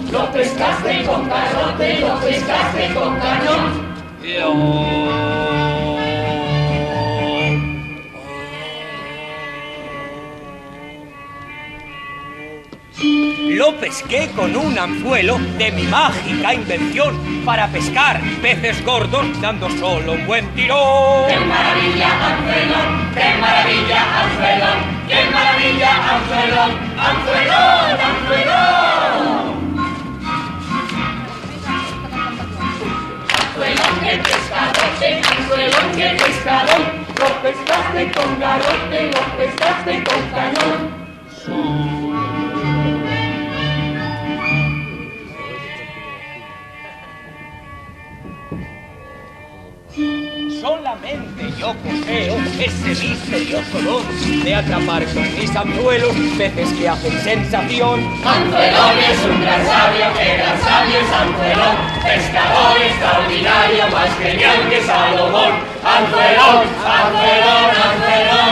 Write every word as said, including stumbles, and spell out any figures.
lo pescaste con garrote, lo pescaste con cañón. Lo pesqué con un anzuelo de mi mágica invención para pescar peces gordos dando solo un buen tirón. ¡Qué maravilla, anzuelón! ¡Qué maravilla, anzuelón! ¡Qué maravilla, anzuelón! ¡Anzuelón, anzuelón! Anzuelón, qué pescadote, anzuelón, qué pescadón. Lo pescaste con garrote, lo pescaste con cañón. Solamente yo poseo ese misterioso don de atrapar con mis anzuelos peces que hacen sensación. Anzuelón es un gran sabio, que gran sabio es Anzuelón, pescador extraordinario, más genial que Salomón. Anzuelón, Anzuelón, Anzuelón.